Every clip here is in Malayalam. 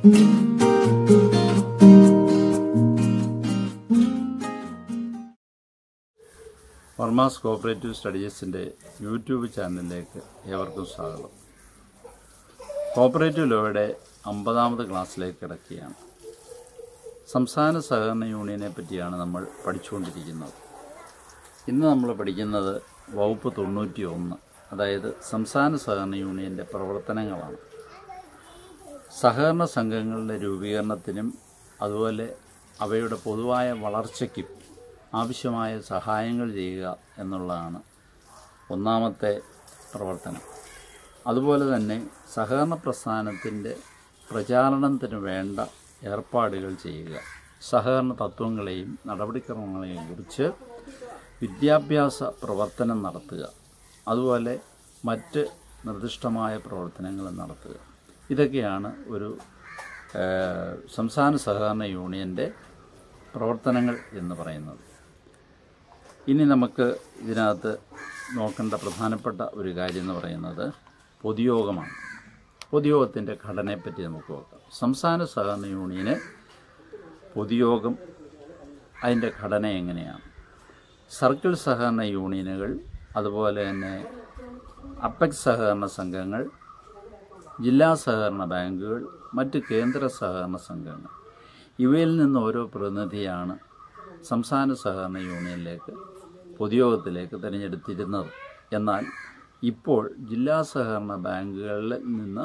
വർമാസ് കോഓപ്പറേറ്റീവ് സ്റ്റഡീസിൻ്റെ യൂട്യൂബ് ചാനലിലേക്ക് ഏവർക്കും സ്വാഗതം. കോഓപ്പറേറ്റീവ് ലോയുടെ 50ാമത് ക്ലാസ്സിലേക്ക് കിടക്കുകയാണ്. സംസ്ഥാന സഹകരണ യൂണിയനെ പറ്റിയാണ് നമ്മൾ പഠിച്ചുകൊണ്ടിരിക്കുന്നത്. ഇന്ന് നമ്മൾ പഠിക്കുന്നത് വകുപ്പ് 91, അതായത് സംസ്ഥാന സഹകരണ യൂണിയൻ്റെ പ്രവർത്തനങ്ങളാണ്. സഹകരണ സംഘങ്ങളുടെ രൂപീകരണത്തിനും അതുപോലെ അവയുടെ പൊതുവായ വളർച്ചയ്ക്കും ആവശ്യമായ സഹായങ്ങൾ ചെയ്യുക എന്നുള്ളതാണ് ഒന്നാമത്തെ പ്രവർത്തനം. അതുപോലെ തന്നെ സഹകരണ പ്രസ്ഥാനത്തിൻ്റെ പ്രചാരണത്തിന് വേണ്ട ഏർപ്പാടുകൾ ചെയ്യുക, സഹകരണ തത്വങ്ങളെയും നടപടിക്രമങ്ങളെയും കുറിച്ച് വിദ്യാഭ്യാസ പ്രവർത്തനം നടത്തുക, അതുപോലെ മറ്റ് നിർദ്ദിഷ്ടമായ പ്രവർത്തനങ്ങൾ നടത്തുക. ഇതൊക്കെയാണ് ഒരു സംസ്ഥാന സഹകരണ യൂണിയൻ്റെ പ്രവർത്തനങ്ങൾ എന്ന് പറയുന്നത്. ഇനി നമുക്ക് ഇതിനകത്ത് നോക്കേണ്ട പ്രധാനപ്പെട്ട ഒരു കാര്യം എന്ന് പറയുന്നത് പൊതുയോഗമാണ്. പൊതുയോഗത്തിൻ്റെ ഘടനയെപ്പറ്റി നമുക്ക് നോക്കാം. സംസ്ഥാന സഹകരണ യൂണിയന് പൊതുയോഗം, അതിൻ്റെ ഘടന എങ്ങനെയാണ്? സർക്കിൾ സഹകരണ യൂണിയനുകൾ, അതുപോലെ തന്നെ അപ്പെക്സ് സഹകരണ സംഘങ്ങൾ, ജില്ലാ സഹകരണ ബാങ്കുകൾ, മറ്റ് കേന്ദ്ര സഹകരണ സംഘങ്ങൾ, ഇവയിൽ നിന്ന് ഓരോ പ്രതിനിധിയാണ് സംസ്ഥാന സഹകരണ യൂണിയനിലേക്ക് പൊതുയോഗത്തിലേക്ക് തിരഞ്ഞെടുത്തിരുന്നത്. എന്നാൽ ഇപ്പോൾ ജില്ലാ സഹകരണ ബാങ്കുകളിൽ നിന്ന്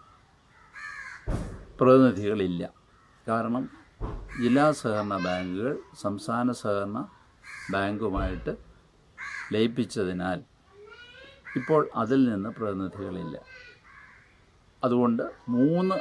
പ്രതിനിധികളില്ല. കാരണം ജില്ലാ സഹകരണ ബാങ്കുകൾ സംസ്ഥാന സഹകരണ ബാങ്കുമായിട്ട് ലയിപ്പിച്ചതിനാൽ ഇപ്പോൾ അതിൽ നിന്ന് പ്രതിനിധികളില്ല. അതുകൊണ്ട് 3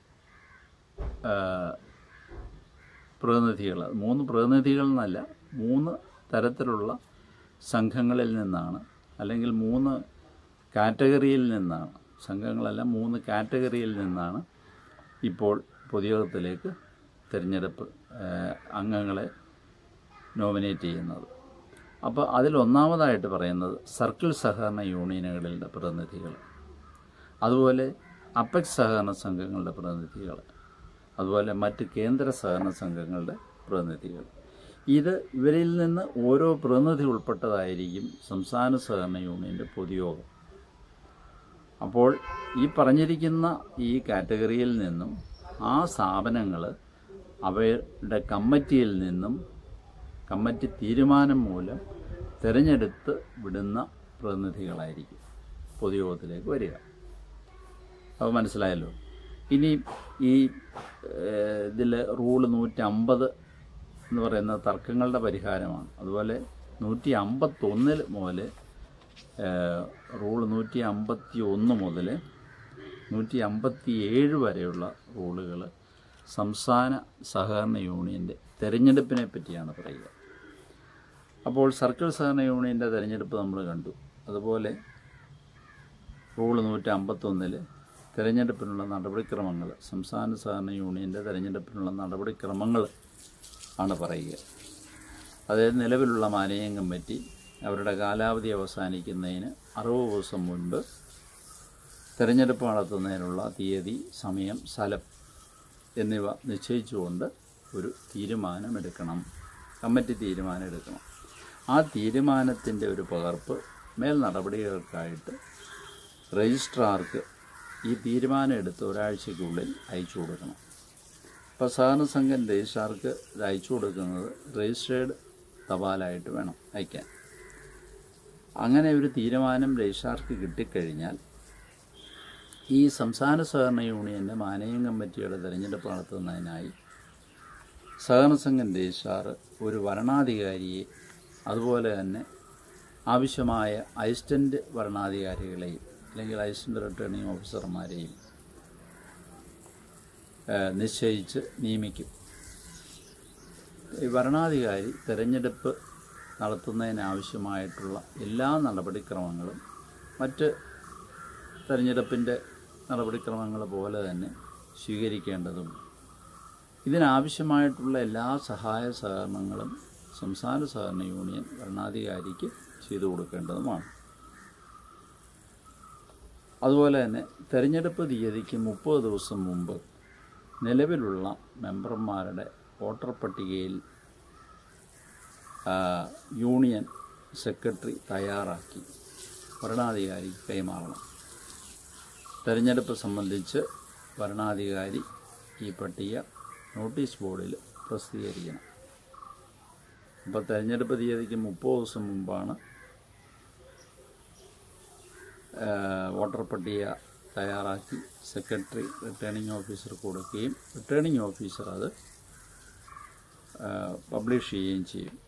പ്രതിനിധികൾ എന്നല്ല, 3 തരത്തിലുള്ള സംഘങ്ങളിൽ നിന്നാണ്, അല്ലെങ്കിൽ 3 കാറ്റഗറിയിൽ നിന്നാണ്, സംഘങ്ങളല്ല 3 കാറ്റഗറിയിൽ നിന്നാണ് ഇപ്പോൾ പൊതുയോഗത്തിലേക്ക് തിരഞ്ഞെടുപ്പ് അംഗങ്ങളെ നോമിനേറ്റ് ചെയ്യുന്നത്. അപ്പോൾ അതിലൊന്നാമതായിട്ട് പറയുന്നത് സർക്കിൾ സഹകരണ യൂണിയനുകളുടെ പ്രതിനിധികൾ, അതുപോലെ അപ്പെക്സ് സഹകരണ സംഘങ്ങളുടെ പ്രതിനിധികൾ, അതുപോലെ മറ്റ് കേന്ദ്ര സഹകരണ സംഘങ്ങളുടെ പ്രതിനിധികൾ. ഇവരിൽ നിന്ന് ഓരോ പ്രതിനിധി ഉൾപ്പെട്ടതായിരിക്കും സംസ്ഥാന സഹകരണ യൂണിയൻ്റെ പൊതുയോഗം. അപ്പോൾ ഈ പറഞ്ഞിരിക്കുന്ന ഈ കാറ്റഗറിയിൽ നിന്നും ആ സ്ഥാപനങ്ങൾ അവയുടെ കമ്മിറ്റിയിൽ നിന്നും കമ്മിറ്റി തീരുമാനം മൂലം തിരഞ്ഞെടുത്ത് വിടുന്ന പ്രതിനിധികളായിരിക്കും പൊതുയോഗത്തിലേക്ക് വരിക. അപ്പോൾ മനസ്സിലായല്ലോ. ഇനി ഈ ഇതിൽ റൂള് 150 എന്ന് പറയുന്ന തർക്കങ്ങളുടെ പരിഹാരമാണ്. അതുപോലെ 151 മുതൽ റൂള് 151 മുതൽ 157 വരെയുള്ള റൂളുകൾ സംസ്ഥാന സഹകരണ യൂണിയൻ്റെ തിരഞ്ഞെടുപ്പിനെ പറ്റിയാണ് പറയുക. അപ്പോൾ സർക്കിൾ സഹകരണ യൂണിയൻ്റെ തിരഞ്ഞെടുപ്പ് നമ്മൾ കണ്ടു. അതുപോലെ റൂള് 151 തിരഞ്ഞെടുപ്പിനുള്ള നടപടിക്രമങ്ങൾ, സംസ്ഥാന സഹകരണ യൂണിയൻ്റെ തിരഞ്ഞെടുപ്പിനുള്ള നടപടിക്രമങ്ങൾ ആണ് പറയുക. അതായത് നിലവിലുള്ള മാനേജിംഗ് കമ്മിറ്റി അവരുടെ കാലാവധി അവസാനിക്കുന്നതിന് 60 ദിവസം മുൻപ് തിരഞ്ഞെടുപ്പ് നടത്തുന്നതിനുള്ള തീയതി, സമയം, സ്ഥലം എന്നിവ നിശ്ചയിച്ചുകൊണ്ട് ഒരു തീരുമാനമെടുക്കണം, കമ്മിറ്റി തീരുമാനം എടുക്കണം. ആ തീരുമാനത്തിൻ്റെ ഒരു പകർപ്പ് മേൽ നടപടികൾക്കായിട്ട് രജിസ്ട്രാർക്ക് ഈ തീരുമാനം എടുത്ത് ഒരാഴ്ചയ്ക്കുള്ളിൽ അയച്ചു കൊടുക്കണം. ഇപ്പോൾ സഹകരണ സംഘം രജിസ്ട്രാർക്ക് ഇത് അയച്ചു കൊടുക്കുന്നത് രജിസ്റ്റേർഡ് തപാലായിട്ട് വേണം അയക്കാൻ. അങ്ങനെ ഒരു തീരുമാനം രജിസ്ട്രാർക്ക് കിട്ടിക്കഴിഞ്ഞാൽ ഈ സംസ്ഥാന സഹകരണ യൂണിയൻ്റെ മാനേജിംഗ് കമ്മിറ്റിയുടെ തിരഞ്ഞെടുപ്പ് നടത്തുന്നതിനായി സഹകരണ സംഘം രജിസ്ട്രാർ ഒരു വരണാധികാരിയെ, അതുപോലെ തന്നെ ആവശ്യമായ അസിസ്റ്റൻ്റ് വരണാധികാരികളെയും അല്ലെങ്കിൽ അസിസ്റ്റൻ്റ് റിട്ടേണിംഗ് ഓഫീസർമാരെയും നിശ്ചയിച്ച് നിയമിക്കും. ഈ വരണാധികാരി തിരഞ്ഞെടുപ്പ് നടത്തുന്നതിനാവശ്യമായിട്ടുള്ള എല്ലാ നടപടിക്രമങ്ങളും മറ്റ് തിരഞ്ഞെടുപ്പിൻ്റെ നടപടിക്രമങ്ങൾ പോലെ തന്നെ സ്വീകരിക്കേണ്ടതും ഇതിനാവശ്യമായിട്ടുള്ള എല്ലാ സഹായ സഹകരണങ്ങളും സംസ്ഥാന സഹകരണ യൂണിയൻ ഭരണാധികാരിക്ക് ചെയ്തു കൊടുക്കേണ്ടതുമാണ്. അതുപോലെ തന്നെ തിരഞ്ഞെടുപ്പ് തീയതിക്ക് 30 ദിവസം മുമ്പ് നിലവിലുള്ള മെമ്പർമാരുടെ വോട്ടർ പട്ടികയിൽ യൂണിയൻ സെക്രട്ടറി തയ്യാറാക്കി വരണാധികാരിക്ക് കൈമാറണം. തെരഞ്ഞെടുപ്പ് സംബന്ധിച്ച് വരണാധികാരി ഈ പട്ടിക നോട്ടീസ് ബോർഡിൽ പ്രസിദ്ധീകരിക്കണം. അപ്പോൾ തെരഞ്ഞെടുപ്പ് തീയതിക്ക് 30 ദിവസം മുമ്പാണ് വോട്ടർ പട്ടിക തയ്യാറാക്കി സെക്രട്ടറി റിട്ടേണിംഗ് ഓഫീസർക്ക് കൊടുക്കുകയും റിട്ടേണിംഗ് ഓഫീസർ അത് പബ്ലിഷ് ചെയ്യുകയും ചെയ്യും.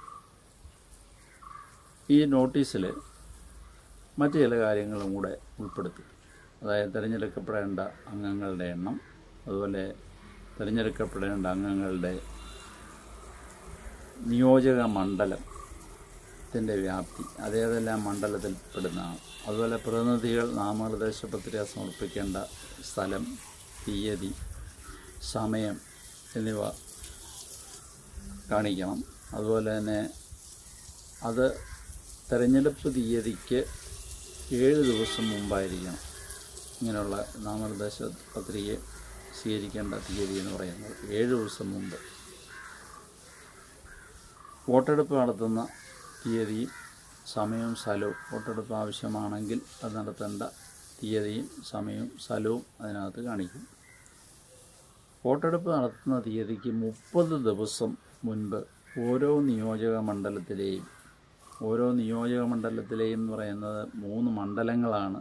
ഈ നോട്ടീസിൽ മറ്റ് ചില കാര്യങ്ങളും കൂടെ ഉൾപ്പെടുത്തി. അതായത് തിരഞ്ഞെടുക്കപ്പെടേണ്ട അംഗങ്ങളുടെ എണ്ണം, അതുപോലെ തിരഞ്ഞെടുക്കപ്പെടേണ്ട അംഗങ്ങളുടെ നിയോജക മണ്ഡലത്തിൻ്റെ വ്യാപ്തി, അതേതെല്ലാം മണ്ഡലത്തിൽ പെടുന്നതാണ്. അതുപോലെ പ്രതിനിധികൾ നാമനിർദ്ദേശ പത്രിക സമർപ്പിക്കേണ്ട സ്ഥലം, തീയതി, സമയം എന്നിവ കാണിക്കണം. അതുപോലെ തന്നെ അത് തെരഞ്ഞെടുപ്പ് തീയതിക്ക് 7 ദിവസം മുമ്പായിരിക്കണം. ഇങ്ങനെയുള്ള നാമനിർദ്ദേശ പത്രിക സ്വീകരിക്കേണ്ട തീയതി എന്ന് പറയുന്നത് 7 ദിവസം മുമ്പ്. വോട്ടെടുപ്പ് നടത്തുന്ന തീയതിയും സമയവും സ്ഥലവും, വോട്ടെടുപ്പ് ആവശ്യമാണെങ്കിൽ അത് നടത്തേണ്ട തീയതിയും സമയവും സ്ഥലവും അതിനകത്ത് കാണിക്കും. വോട്ടെടുപ്പ് നടത്തുന്ന തീയതിക്ക് 30 ദിവസം മുൻപ് ഓരോ നിയോജക മണ്ഡലത്തിലെയും എന്ന് പറയുന്നത് 3 മണ്ഡലങ്ങളാണ്.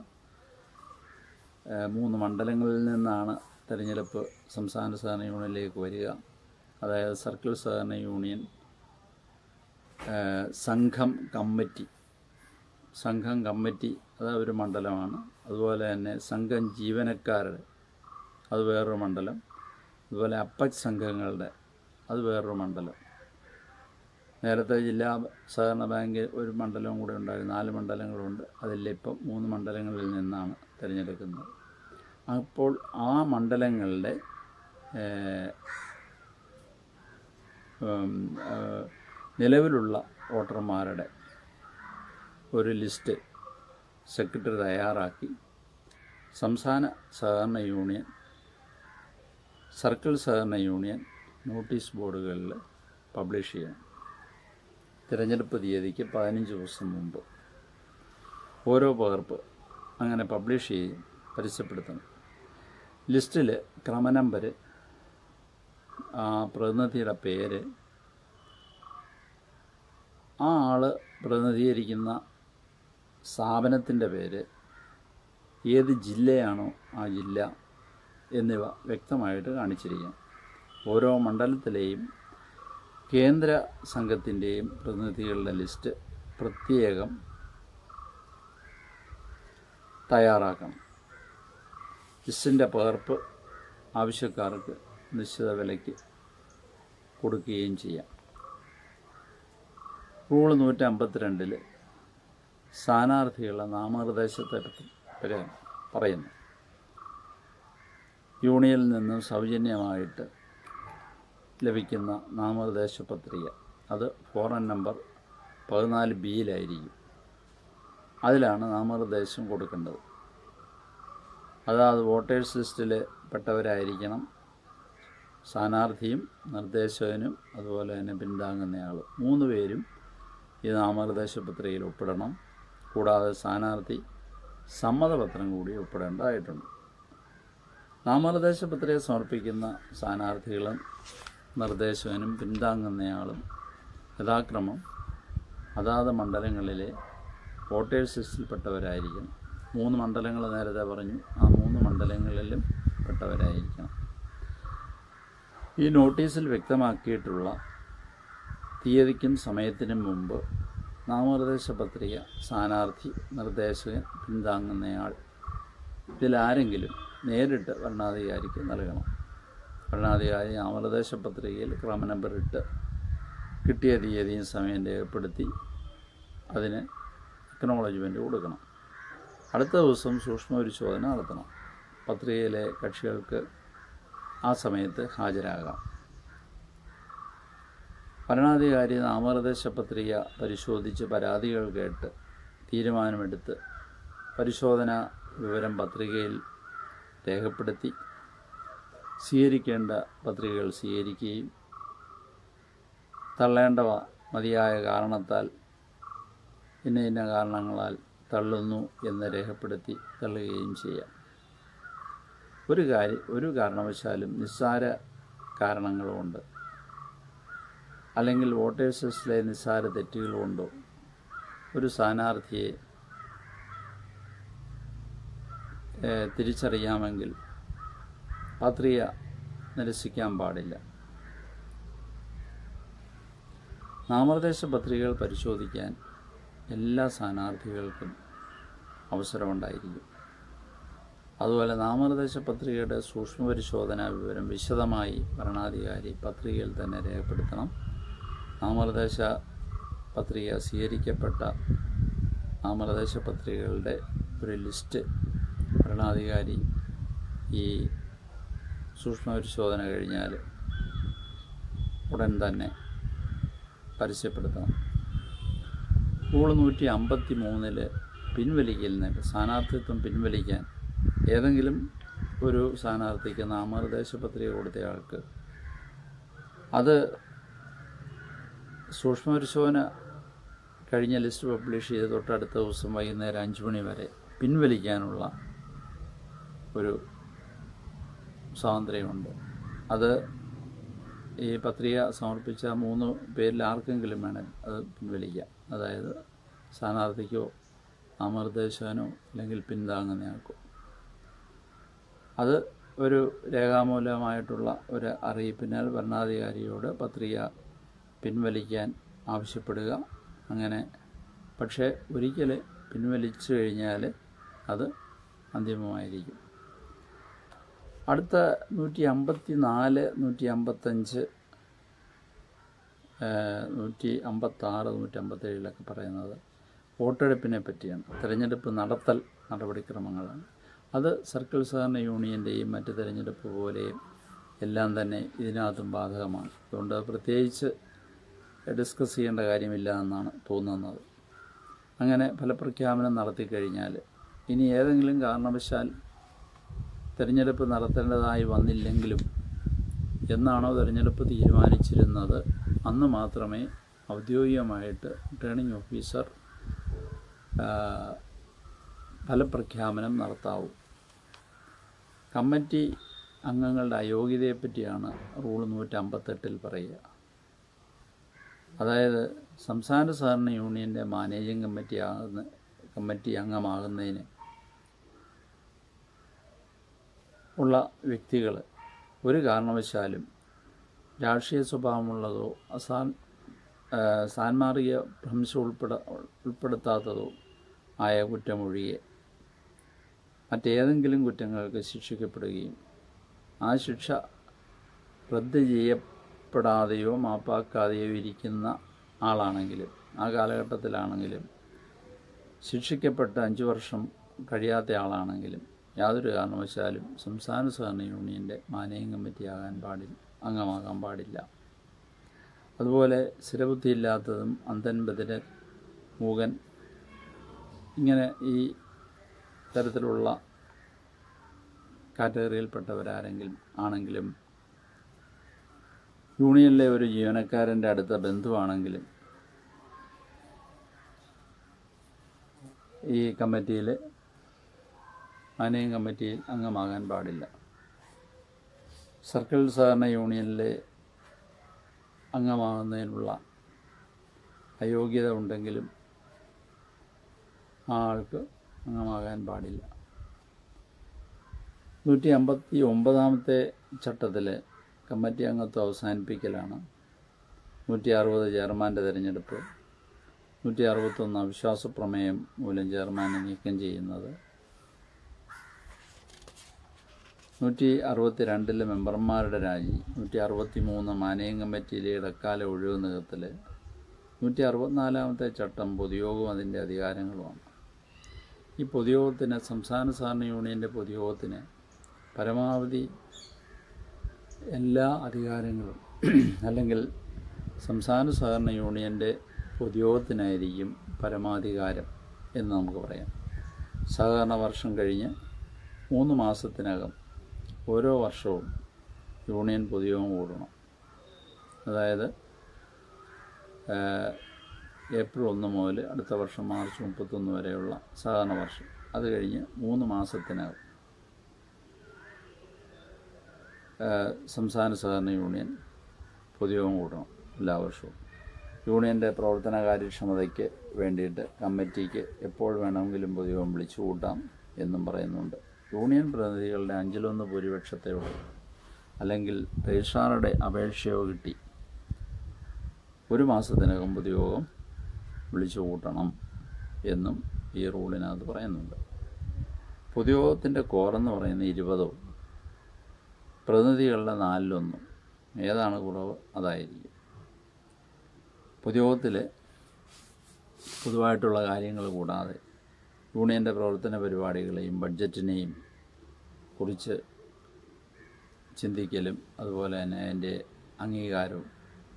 3 മണ്ഡലങ്ങളിൽ നിന്നാണ് തിരഞ്ഞെടുപ്പ് സംസ്ഥാന സഹകരണ യൂണിയനിലേക്ക് വരിക. അതായത് സർക്കിൾ സഹകരണ യൂണിയൻ, സംഘം കമ്മിറ്റി അത് ഒരു മണ്ഡലമാണ്. അതുപോലെ തന്നെ സംഘം ജീവനക്കാരുടെ അത് വേറൊരു മണ്ഡലം. അതുപോലെ അപ്പക് സംഘങ്ങളുടെ അത് വേറൊരു മണ്ഡലം. നേരത്തെ ജില്ലാ സഹകരണ ബാങ്ക് ഒരു മണ്ഡലവും കൂടെ ഉണ്ടായിരുന്നു. 4 മണ്ഡലങ്ങളുണ്ട്. അതിലിപ്പം 3 മണ്ഡലങ്ങളിൽ നിന്നാണ് തിരഞ്ഞെടുക്കുന്നത്. അപ്പോൾ ആ മണ്ഡലങ്ങളുടെ നിലവിലുള്ള വോട്ടർമാരുടെ ഒരു ലിസ്റ്റ് സെക്രട്ടറി തയ്യാറാക്കി സംസ്ഥാന സഹകരണ യൂണിയൻ, സർക്കിൾ സഹകരണ യൂണിയൻ നോട്ടീസ് ബോർഡുകളിൽ പബ്ലിഷ് ചെയ്യണം. തിരഞ്ഞെടുപ്പ് തീയതിക്ക് 15 ദിവസം മുമ്പ് ഓരോ പകർപ്പ് അങ്ങനെ പബ്ലിഷ് ചെയ്ത് പരസ്യപ്പെടുത്തണം. ലിസ്റ്റിൽ ക്രമനമ്പർ, പ്രതിനിധിയുടെ പേര്, ആ ആൾ പ്രതിനിധീകരിക്കുന്ന സ്ഥാപനത്തിൻ്റെ പേര്, ഏത് ജില്ലയാണോ ആ ജില്ല എന്നിവ വ്യക്തമായിട്ട് കാണിച്ചിരിക്കണം. ഓരോ മണ്ഡലത്തിലെയും കേന്ദ്ര സംഘത്തിൻ്റെയും പ്രതിനിധികളുടെ ലിസ്റ്റ് പ്രത്യേകം തയ്യാറാക്കണം. ലിസ്റ്റിൻ്റെ പകർപ്പ് ആവശ്യക്കാർക്ക് നിശ്ചിത വിലയ്ക്ക് കൊടുക്കുകയും ചെയ്യാം. റൂൾ 152 സ്ഥാനാർത്ഥികളുടെ നാമനിർദ്ദേശത്തെ പറ്റി പറയുന്നു. യൂണിയനിൽ നിന്നും സൗജന്യമായിട്ട് ലഭിക്കുന്ന നാമനിർദ്ദേശ പത്രിക അത് ഫോറൻ നമ്പർ 14B അതിലാണ് നാമനിർദ്ദേശം കൊടുക്കേണ്ടത്. അതാത് വോട്ടേഴ്സ് ലിസ്റ്റിൽ പെട്ടവരായിരിക്കണം സ്ഥാനാർത്ഥിയും നിർദ്ദേശകനും അതുപോലെ തന്നെ പിന്താങ്ങുന്നയാൾ. 3 പേരും ഈ നാമനിർദ്ദേശ പത്രികയിൽ ഒപ്പിടണം. കൂടാതെ സ്ഥാനാർത്ഥി സമ്മതപത്രം കൂടി ഒപ്പിടേണ്ടതായിട്ടുണ്ട്. നാമനിർദ്ദേശ പത്രിക സമർപ്പിക്കുന്ന സ്ഥാനാർത്ഥികളും നിർദ്ദേശകനും പിന്താങ്ങുന്നയാളും യഥാക്രമം അതാത് മണ്ഡലങ്ങളിലെ വോട്ടേഴ്സ് ലിസ്റ്റിൽപ്പെട്ടവരായിരിക്കണം. 3 മണ്ഡലങ്ങൾ നേരത്തെ പറഞ്ഞു, ആ 3 മണ്ഡലങ്ങളിലും പെട്ടവരായിരിക്കണം. ഈ നോട്ടീസിൽ വ്യക്തമാക്കിയിട്ടുള്ള തീയതിക്കും സമയത്തിനും മുമ്പ് നാമനിർദ്ദേശ പത്രിക സ്ഥാനാർത്ഥി, നിർദ്ദേശകൻ, പിന്താങ്ങുന്നയാൾ ഇതിലാരെങ്കിലും നേരിട്ട് വരണാധികാരിക്ക് നൽകണം. വരണാധികാരി നാമനിർദ്ദേശ പത്രികയിൽ ക്രമനമ്പർ ഇട്ട് കിട്ടിയ തീയതിയും സമയം രേഖപ്പെടുത്തി അതിന് അക്നോളജ്മെൻറ്റ് കൊടുക്കണം. അടുത്ത ദിവസം സൂക്ഷ്മപരിശോധന നടത്തണം. പത്രികയിലെ കക്ഷികൾക്ക് ആ സമയത്ത് ഹാജരാകാം. വരണാധികാരി നാമനിർദ്ദേശ പത്രിക പരിശോധിച്ച് പരാതികൾ കേട്ട് തീരുമാനമെടുത്ത് പരിശോധനാ വിവരം പത്രികയിൽ രേഖപ്പെടുത്തി സ്വീകരിക്കേണ്ട പത്രികകൾ സ്വീകരിക്കുകയും തള്ളേണ്ടവ മതിയായ കാരണത്താൽ ഇന്ന കാരണങ്ങളാൽ തള്ളുന്നു എന്ന് രേഖപ്പെടുത്തി തള്ളുകയും ചെയ്യാം. ഒരു കാരണവശാലും നിസ്സാര കാരണങ്ങളുകൊണ്ട് അല്ലെങ്കിൽ വോട്ടേഴ്സ് ലിസ്റ്റിലെ നിസ്സാര തെറ്റുകൾ കൊണ്ടോ ഒരു സ്ഥാനാർത്ഥിയെ തിരിച്ചറിയാമെങ്കിൽ പത്രിക നിരസിക്കാൻ പാടില്ല. നാമനിർദ്ദേശ പത്രികകൾ പരിശോധിക്കാൻ എല്ലാ സ്ഥാനാർത്ഥികൾക്കും അവസരമുണ്ടായിരിക്കും. അതുപോലെ നാമനിർദ്ദേശ പത്രികയുടെ സൂക്ഷ്മപരിശോധനാ വിവരം വിശദമായി വരണാധികാരി പത്രികയിൽ തന്നെ രേഖപ്പെടുത്തണം. നാമനിർദ്ദേശ പത്രിക സ്വീകരിക്കപ്പെട്ട നാമനിർദ്ദേശ പത്രികകളുടെ ഒരു ലിസ്റ്റ് വരണാധികാരി ഈ സൂക്ഷ്മപരിശോധന കഴിഞ്ഞാൽ ഉടൻ തന്നെ പരസ്യപ്പെടുത്തണം. റൂൾ 153 പിൻവലിക്കലിന് സ്ഥാനാർത്ഥിത്വം പിൻവലിക്കാൻ ഏതെങ്കിലും ഒരു സ്ഥാനാർത്ഥിക്ക് നാമനിർദ്ദേശ പത്രിക കൊടുത്തയാൾക്ക് അത് സൂക്ഷ്മപരിശോധന കഴിഞ്ഞ ലിസ്റ്റ് പബ്ലിഷ് ചെയ്ത് തൊട്ടടുത്ത ദിവസം വൈകുന്നേരം 5 മണി വരെ പിൻവലിക്കാനുള്ള ഒരു സ്വാതന്ത്ര്യമുണ്ട്. അത് ഈ പത്രിക സമർപ്പിച്ച 3 പേരിൽ ആർക്കെങ്കിലും വേണം അത് പിൻവലിക്കാം. അതായത് സ്ഥാനാർത്ഥിക്കോ നാമനിർദ്ദേശകനോ അല്ലെങ്കിൽ പിന്താങ്ങുന്നയാൾക്കോ. അത് ഒരു രേഖാമൂലമായിട്ടുള്ള ഒരു അറിയിപ്പിനാൽ ഭരണാധികാരിയോട് പത്രിക പിൻവലിക്കാൻ ആവശ്യപ്പെടുക. അങ്ങനെ പക്ഷേ ഒരിക്കൽ പിൻവലിച്ചു കഴിഞ്ഞാൽ അത് അന്തിമമായിരിക്കും. അടുത്ത 154, 155, 156, 157 പറയുന്നത് വോട്ടെടുപ്പിനെ പറ്റിയാണ്. തിരഞ്ഞെടുപ്പ് നടത്തൽ നടപടിക്രമങ്ങളാണ്. അത് സർക്കിൾ സഹകരണ യൂണിയൻ്റെയും മറ്റ് തിരഞ്ഞെടുപ്പ് പോലെയും എല്ലാം തന്നെ ഇതിനകത്തും ബാധകമാണ്. അതുകൊണ്ട് പ്രത്യേകിച്ച് ഡിസ്കസ് ചെയ്യേണ്ട കാര്യമില്ല എന്നാണ് തോന്നുന്നത്. അങ്ങനെ ഫലപ്രഖ്യാപനം നടത്തിക്കഴിഞ്ഞാൽ ഇനി ഏതെങ്കിലും കാരണവശാൽ തിരഞ്ഞെടുപ്പ് നടത്തേണ്ടതായി വന്നില്ലെങ്കിലും എന്നാണോ തിരഞ്ഞെടുപ്പ് തീരുമാനിച്ചിരുന്നത് അന്ന് മാത്രമേ ഔദ്യോഗികമായിട്ട് റിട്ടേണിംഗ് ഓഫീസർ ഫലപ്രഖ്യാപനം നടത്താവൂ. കമ്മിറ്റി അംഗങ്ങളുടെ അയോഗ്യതയെപ്പറ്റിയാണ് റൂൾ 158 പറയുക. അതായത് സംസ്ഥാന സഹകരണ യൂണിയൻ്റെ മാനേജിംഗ് കമ്മിറ്റി അംഗമാകുന്നതിന് ഉള്ള വ്യക്തികൾ ഒരു കാരണവശാലും രാഷ്ട്രീയ സ്വഭാവമുള്ളതോ സാൻമാർഗിക ഭ്രംശം ഉൾപ്പെടുത്താത്തതോ ആയ കുറ്റമൊഴിയെ മറ്റേതെങ്കിലും കുറ്റങ്ങൾക്ക് ശിക്ഷിക്കപ്പെടുകയും ആ ശിക്ഷ റദ്ദ് ചെയ്യപ്പെടാതെയോ മാപ്പാക്കാതെയോ ഇരിക്കുന്ന ആളാണെങ്കിലും ആ കാലഘട്ടത്തിലാണെങ്കിലും ശിക്ഷിക്കപ്പെട്ട് 5 വർഷം കഴിയാത്ത ആളാണെങ്കിലും യാതൊരു കാരണവശാലും സംസ്ഥാന സഹകരണ യൂണിയൻ്റെ മാനേജിംഗ് കമ്മിറ്റി അംഗമാകാൻ പാടില്ല. അതുപോലെ സ്ഥിരബുദ്ധിയില്ലാത്തതും അന്ധൻ, ബധിരൻ, മൂകൻ ഇങ്ങനെ ഈ തരത്തിലുള്ള കാറ്റഗറിയിൽപ്പെട്ടവരാരെങ്കിലും ആണെങ്കിലും യൂണിയനിലെ ഒരു ജീവനക്കാരൻ്റെ അടുത്ത ബന്ധുവാണെങ്കിലും ഈ കമ്മിറ്റിയിൽ മാനേജിംഗ് കമ്മിറ്റിയിൽ അംഗമാകാൻ പാടില്ല. സർക്കിൾ സഹകരണ യൂണിയനിലെ അംഗമാകുന്നതിനുള്ള അയോഗ്യത ഉണ്ടെങ്കിലും ആ ആൾക്ക് അംഗമാകാൻ പാടില്ല. 159 ചട്ടത്തിൽ കമ്മിറ്റി അംഗത്വം അവസാനിപ്പിക്കലാണ്. 160 ചെയർമാൻ്റെ തിരഞ്ഞെടുപ്പ്, 161 അവിശ്വാസ പ്രമേയം മൂലം ചെയർമാനെ നീക്കം ചെയ്യുന്നത്, 162 മെമ്പർമാരുടെ രാജി, 163 മാനേജിംഗ് കമ്മിറ്റിയിലെ ഇടക്കാല ഒഴിവ് നികത്തൽ, 164 ചട്ടം പൊതുയോഗവും അതിൻ്റെ അധികാരങ്ങളുമാണ്. ഈ പൊതുയോഗത്തിന് സംസ്ഥാന സഹകരണ യൂണിയൻ്റെ പൊതുയോഗത്തിന് പരമാവധി എല്ലാ അധികാരങ്ങളും അല്ലെങ്കിൽ സംസ്ഥാന സഹകരണ യൂണിയൻ്റെ പൊതുയോഗത്തിനായിരിക്കും പരമാധികാരം എന്ന് നമുക്ക് പറയാം. സഹകരണ വർഷം കഴിഞ്ഞ് 3 മാസത്തിനകം ഓരോ വർഷവും യൂണിയൻ പൊതുയോഗം കൂടണം. അതായത് ഏപ്രിൽ 1 മുതൽ അടുത്ത വർഷം മാർച്ച് 31 വരെയുള്ള സാധാരണ വർഷം, അത് കഴിഞ്ഞ് 3 മാസത്തിനകം സംസ്ഥാന സഹകരണ യൂണിയൻ പൊതുയോഗം കൂടണം എല്ലാ വർഷവും. യൂണിയൻ്റെ പ്രവർത്തന കാര്യക്ഷമതയ്ക്ക് വേണ്ടിയിട്ട് കമ്മിറ്റിക്ക് എപ്പോൾ വേണമെങ്കിലും പൊതുയോഗം വിളിച്ചു കൂട്ടാം എന്നും പറയുന്നുണ്ട്. യൂണിയൻ പ്രതിനിധികളുടെ 1/5 ഭൂരിപക്ഷത്തോടെ അല്ലെങ്കിൽ രജിസ്ട്രാറുടെ അപേക്ഷയോ കിട്ടി 1 മാസത്തിനകം പൊതുയോഗം വിളിച്ചു കൂട്ടണം എന്നും ഈ റൂളിനകത്ത് പറയുന്നുണ്ട്. പൊതുയോഗത്തിൻ്റെ കോറെന്ന് പറയുന്നത് 20, പ്രതിനിധികളുടെ 1/4. ഏതാണ് കുറവ് അതായിരിക്കും. പൊതുയോഗത്തിൽ പൊതുവായിട്ടുള്ള കാര്യങ്ങൾ കൂടാതെ യൂണിയൻ്റെ പ്രവർത്തന പരിപാടികളെയും ബഡ്ജറ്റിനെയും കുറിച്ച് ചിന്തിക്കലും അതുപോലെ തന്നെ അതിൻ്റെ അംഗീകാരവും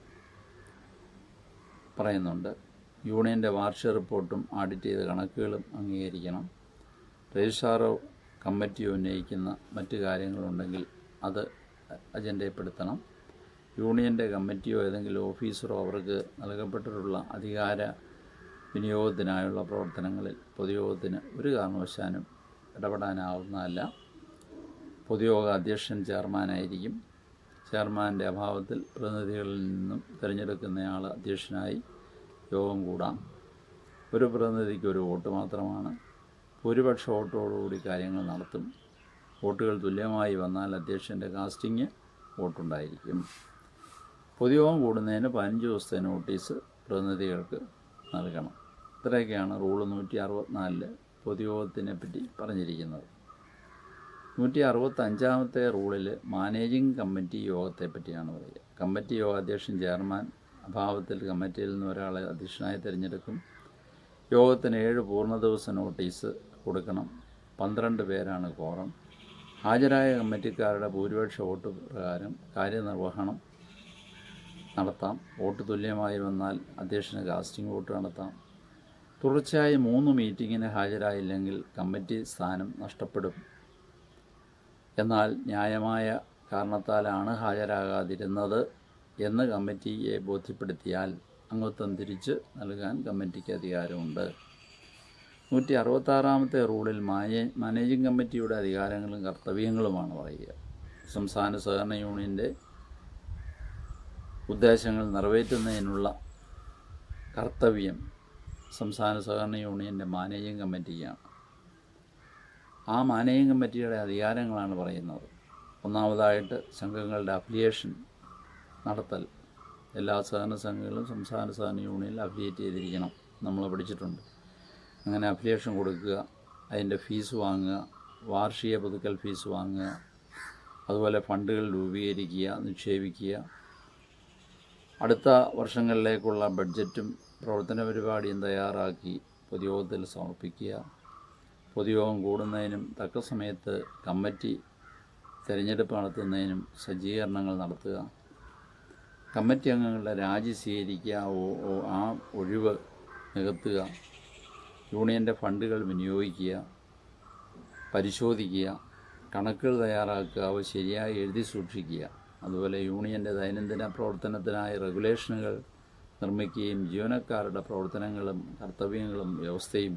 പറയുന്നുണ്ട്. യൂണിയൻ്റെ വാർഷിക റിപ്പോർട്ടും ഓഡിറ്റ് ചെയ്ത കണക്കുകളും അംഗീകരിക്കണം. രജിസ്ട്രാറോ കമ്മിറ്റിയോ ഉന്നയിക്കുന്ന മറ്റ് കാര്യങ്ങളുണ്ടെങ്കിൽ അത് അജണ്ടയിൽപ്പെടുത്തണം. യൂണിയൻ്റെ കമ്മിറ്റിയോ ഏതെങ്കിലും ഓഫീസറോ അവർക്ക് നൽകപ്പെട്ടിട്ടുള്ള അധികാര വിനിയോഗത്തിനായുള്ള പ്രവർത്തനങ്ങളിൽ പൊതുയോഗത്തിന് ഒരു കാരണവശാലും ഇടപെടാനാവുന്നതല്ല. പൊതുയോഗ അധ്യക്ഷൻ ചെയർമാനായിരിക്കും. ചെയർമാൻ്റെ അഭാവത്തിൽ പ്രതിനിധികളിൽ നിന്നും തിരഞ്ഞെടുക്കുന്നയാൾ അധ്യക്ഷനായി യോഗം കൂടാം. ഒരു പ്രതിനിധിക്ക് 1 വോട്ട് മാത്രമാണ്. ഭൂരിപക്ഷ വോട്ടോടുകൂടി കാര്യങ്ങൾ നടത്തും. വോട്ടുകൾ തുല്യമായി വന്നാൽ അധ്യക്ഷൻ്റെ കാസ്റ്റിംഗ് വോട്ടുണ്ടായിരിക്കും. പൊതുയോഗം കൂടുന്നതിന് 15 ദിവസത്തെ നോട്ടീസ് പ്രതിനിധികൾക്ക് നൽകണം. ഇത്രയൊക്കെയാണ് റൂൾ 164 പൊതുയോഗത്തിനെ പറ്റി പറഞ്ഞിരിക്കുന്നത്. 165-ാമത്തെ റൂളിൽ മാനേജിംഗ് കമ്മിറ്റി യോഗത്തെ പറ്റിയാണ് പറയുക. കമ്മിറ്റി യോഗാധ്യക്ഷൻ ചെയർമാൻ അഭാവത്തിൽ കമ്മിറ്റിയിൽ നിന്ന് ഒരാളെ അധ്യക്ഷനായി തിരഞ്ഞെടുക്കും. യോഗത്തിന് 7 പൂർണ്ണ ദിവസ നോട്ടീസ് കൊടുക്കണം. 12 പേരാണ് കോറം. ഹാജരായ കമ്മിറ്റിക്കാരുടെ ഭൂരിപക്ഷ വോട്ട് പ്രകാരം കാര്യനിർവഹണം നടത്താം. വോട്ട് തുല്യമായി വന്നാൽ അധ്യക്ഷന് കാസ്റ്റിംഗ് വോട്ട് നടത്താം. തുടർച്ചയായി 3 മീറ്റിങ്ങിന് ഹാജരായില്ലെങ്കിൽ കമ്മിറ്റി സ്ഥാനം നഷ്ടപ്പെടും. എന്നാൽ ന്യായമായ കാരണത്താലാണ് ഹാജരാകാതിരുന്നത് എന്ന് കമ്മിറ്റിയെ ബോധ്യപ്പെടുത്തിയാൽ അംഗത്വം തിരിച്ച് നൽകാൻ കമ്മിറ്റിക്ക് അധികാരമുണ്ട്. 166-ാമത്തെ റൂളിൽ മാനേജിംഗ് കമ്മിറ്റിയുടെ അധികാരങ്ങളും കർത്തവ്യങ്ങളുമാണ് പറയുക. സംസ്ഥാന സഹകരണ യൂണിയൻ്റെ ഉദ്ദേശങ്ങൾ നിറവേറ്റുന്നതിനുള്ള കർത്തവ്യം സംസ്ഥാന സഹകരണ യൂണിയൻ്റെ മാനേജിംഗ് കമ്മിറ്റിക്കാണ്. ആ മാനേജിംഗ് കമ്മിറ്റിയുടെ അധികാരങ്ങളാണ് പറയുന്നത്. ഒന്നാമതായിട്ട് സംഘങ്ങളുടെ അഫിലിയേഷൻ നടത്തൽ. എല്ലാ സഹകരണ സംഘങ്ങളും സംസ്ഥാന സഹകരണ യൂണിയനിൽ അഫിലിയേറ്റ് ചെയ്തിരിക്കണം, നമ്മൾ പഠിച്ചിട്ടുണ്ട്. അങ്ങനെ അഫിലിയേഷൻ കൊടുക്കുക, അതിൻ്റെ ഫീസ് വാങ്ങുക, വാർഷിക പുതുക്കൽ ഫീസ് വാങ്ങുക, അതുപോലെ ഫണ്ടുകൾ രൂപീകരിക്കുക, നിക്ഷേപിക്കുക, അടുത്ത വർഷങ്ങളിലേക്കുള്ള ബഡ്ജറ്റും പ്രവർത്തന പരിപാടിയും തയ്യാറാക്കി പൊതുയോഗത്തിൽ സമർപ്പിക്കുക, പൊതുയോഗം കൂടുന്നതിനും തക്ക സമയത്ത് കമ്മിറ്റി തിരഞ്ഞെടുപ്പ് നടത്തുന്നതിനും സജ്ജീകരണങ്ങൾ നടത്തുക, കമ്മിറ്റി അംഗങ്ങളുടെ രാജി സ്വീകരിക്കുക, ആ ഒഴിവ് നികത്തുക, യൂണിയൻ്റെ ഫണ്ടുകൾ വിനിയോഗിക്കുക, പരിശോധിക്കുക, കണക്കുകൾ തയ്യാറാക്കുക, അവ ശരിയായി എഴുതി സൂക്ഷിക്കുക, അതുപോലെ യൂണിയൻ്റെ ദൈനംദിന പ്രവർത്തനത്തിനായി റെഗുലേഷനുകൾ നിർമ്മിക്കുകയും ജീവനക്കാരുടെ പ്രവർത്തനങ്ങളും കർത്തവ്യങ്ങളും വ്യവസ്ഥയും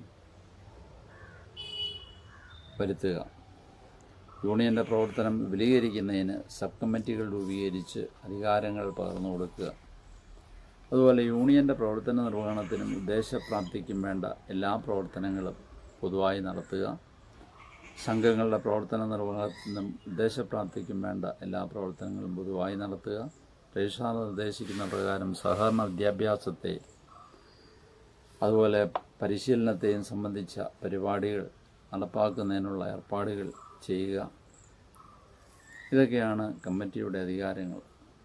വരുത്തുക. യൂണിയൻ്റെ പ്രവർത്തനം വിപുലീകരിക്കുന്നതിന് സബ് കമ്മിറ്റികൾ രൂപീകരിച്ച് അധികാരങ്ങൾ പകർന്നു കൊടുക്കുക. അതുപോലെ യൂണിയൻ്റെ പ്രവർത്തന നിർവഹണത്തിനും ഉദ്ദേശപ്രാപ്തിക്കും വേണ്ട എല്ലാ പ്രവർത്തനങ്ങളും പൊതുവായി നടത്തുക. സംഘങ്ങളുടെ പ്രവർത്തന നിർവഹണത്തിനും ഉദ്ദേശപ്രാപ്തിക്കും വേണ്ട എല്ലാ പ്രവർത്തനങ്ങളും പൊതുവായി നടത്തുക. രജിസ്ട്രാർ നിർദ്ദേശിക്കുന്ന പ്രകാരം സഹകരണ വിദ്യാഭ്യാസത്തെ അതുപോലെ പരിശീലനത്തെയും സംബന്ധിച്ച പരിപാടികൾ നടപ്പാക്കുന്നതിനുള്ള ഏർപ്പാടുകൾ ചെയ്യുക. ഇതൊക്കെയാണ് കമ്മിറ്റിയുടെ അധികാരങ്ങൾ.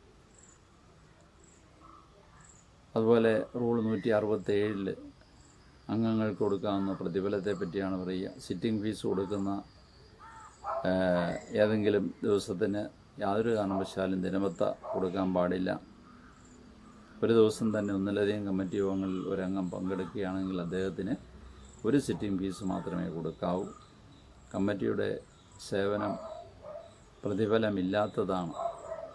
അതുപോലെ റൂൾ 167 അംഗങ്ങൾക്ക് കൊടുക്കാവുന്ന പ്രതിഫലത്തെ പറ്റിയാണ് പറയുക. സിറ്റിംഗ് ഫീസ് കൊടുക്കുന്ന ഏതെങ്കിലും ദിവസത്തിന് യാതൊരു കാരണവശാലും ദിനബത്ത കൊടുക്കാൻ പാടില്ല. ഒരു ദിവസം തന്നെ ഒന്നിലധികം കമ്മിറ്റി യോഗങ്ങളിൽ ഒരംഗം പങ്കെടുക്കുകയാണെങ്കിൽ അദ്ദേഹത്തിന് ഒരു സിറ്റിംഗ് ഫീസ് മാത്രമേ കൊടുക്കാവൂ. കമ്മിറ്റിയുടെ സേവനം പ്രതിഫലമില്ലാത്തതാണ്.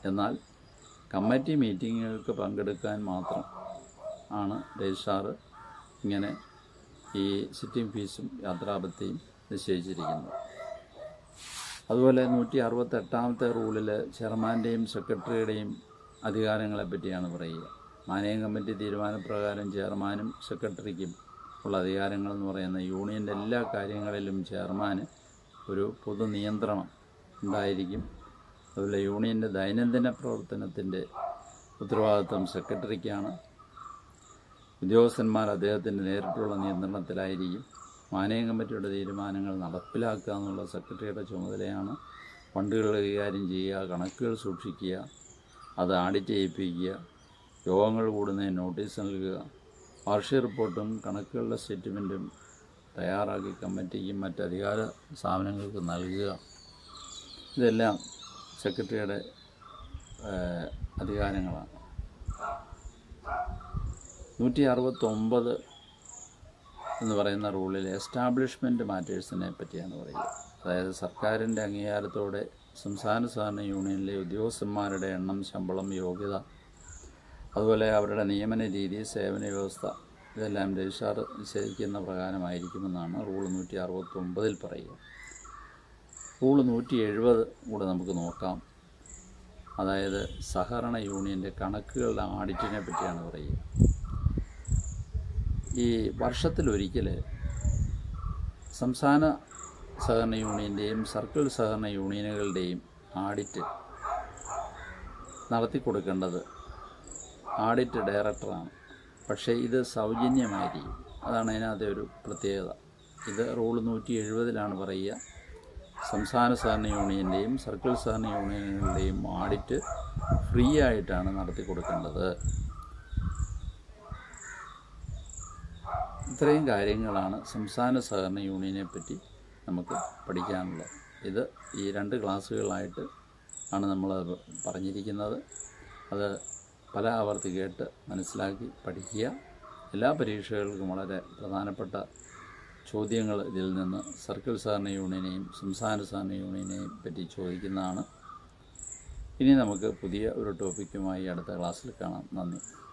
എന്നാൽ കമ്മിറ്റി മീറ്റിങ്ങുകൾക്ക് പങ്കെടുക്കാൻ മാത്രം ആണ് രജിസ്ട്രാർ ഇങ്ങനെ ഈ സിറ്റിംഗ് ഫീസും യാത്രാബത്തയും നിശ്ചയിച്ചിരിക്കുന്നത്. അതുപോലെ 168-ാമത്തെ റൂളിൽ ചെയർമാൻ്റെയും സെക്രട്ടറിയുടെയും അധികാരങ്ങളെപ്പറ്റിയാണ് പറയുക. മാനേജിംഗ് കമ്മിറ്റി തീരുമാനപ്രകാരം ചെയർമാനും സെക്രട്ടറിക്കും ഉള്ള അധികാരങ്ങളെന്ന് പറയുന്ന യൂണിയൻ്റെ എല്ലാ കാര്യങ്ങളിലും ചെയർമാന് ഒരു പൊതു നിയന്ത്രണം ഉണ്ടായിരിക്കും. അതുപോലെ യൂണിയൻ്റെ ദൈനംദിന പ്രവർത്തനത്തിൻ്റെ ഉത്തരവാദിത്വം സെക്രട്ടറിക്കാണ്. ഉദ്യോഗസ്ഥന്മാർ അദ്ദേഹത്തിൻ്റെ നേരിട്ടുള്ള നിയന്ത്രണത്തിലായിരിക്കും. മാനേജിംഗ് കമ്മിറ്റിയുടെ തീരുമാനങ്ങൾ നടപ്പിലാക്കുക എന്നുള്ള സെക്രട്ടറിയുടെ ചുമതലയാണ്. ഫണ്ടുകൾ കൈകാര്യം ചെയ്യുക, കണക്കുകൾ സൂക്ഷിക്കുക, അത് ഓഡിറ്റ് ചെയ്യിപ്പിക്കുക, യോഗങ്ങൾ കൂടുന്നതിന് നോട്ടീസ് നൽകുക, വാർഷിക റിപ്പോർട്ടും കണക്കുകളുടെ സ്റ്റേറ്റ്മെൻറ്റും തയ്യാറാക്കി കമ്മിറ്റിക്കും മറ്റ് അധികാര സ്ഥാപനങ്ങൾക്ക് നൽകുക. ഇതെല്ലാം സെക്രട്ടറിയുടെ അധികാരങ്ങളാണ്. 169 എന്ന് പറയുന്ന റൂളിൽ എസ്റ്റാബ്ലിഷ്മെൻറ്റ് മാറ്റേഴ്സിനെ പറ്റിയാണ് പറയുക. അതായത് സർക്കാരിൻ്റെ അംഗീകാരത്തോടെ സംസ്ഥാന സഹകരണ യൂണിയനിലെ ഉദ്യോഗസ്ഥന്മാരുടെ എണ്ണം, ശമ്പളം, യോഗ്യത, അതുപോലെ അവരുടെ നിയമന രീതി, സേവന വ്യവസ്ഥ ഇതെല്ലാം രജിസ്ട്രാർ നിശ്ചയിക്കുന്ന പ്രകാരമായിരിക്കുമെന്നാണ് റൂൾ 169 പറയുക. റൂൾ 170 കൂടെ നമുക്ക് നോക്കാം. അതായത് സഹകരണ യൂണിയൻ്റെ കണക്കുകളുടെ ഓഡിറ്റിനെ പറ്റിയാണ് പറയുക. ഈ വർഷത്തിലൊരിക്കൽ സംസ്ഥാന സഹകരണ യൂണിയൻ്റെയും സർക്കിൾ സഹകരണ യൂണിയനുകളുടെയും ഓഡിറ്റ് നടത്തിക്കൊടുക്കേണ്ടത് ഓഡിറ്റ് ഡയറക്ടറാണ്. പക്ഷേ ഇത് സൗജന്യമായിരിക്കും. അതാണ് അതിനകത്തെ ഒരു പ്രത്യേകത. ഇത് റൂൾ 170 പറയുക. സംസ്ഥാന സഹകരണ യൂണിയൻ്റെയും സർക്കിൾ സഹകരണ യൂണിയനുകളുടെയും ഓഡിറ്റ് ഫ്രീ ആയിട്ടാണ് നടത്തിക്കൊടുക്കേണ്ടത്. ഇത്രയും കാര്യങ്ങളാണ് സംസ്ഥാന സഹകരണ യൂണിയനെ പറ്റി നമുക്ക് പഠിക്കാനുള്ളത്. ഇത് ഈ 2 ക്ലാസ്സുകളായിട്ട് ആണ് നമ്മൾ പറഞ്ഞിരിക്കുന്നത്. അത് പല ആവർത്തി കേട്ട് മനസ്സിലാക്കി പഠിക്കുക. എല്ലാ പരീക്ഷകൾക്കും വളരെ പ്രധാനപ്പെട്ട ചോദ്യങ്ങൾ ഇതിൽ നിന്ന് സർക്കിൾ സഹകരണ യൂണിയനെയും സംസ്ഥാന സഹകരണ യൂണിയനെയും പറ്റി ചോദിക്കുന്നതാണ്. ഇനി നമുക്ക് പുതിയ ഒരു ടോപ്പിക്കുമായി അടുത്ത ക്ലാസ്സിൽ കാണാം. നന്ദി.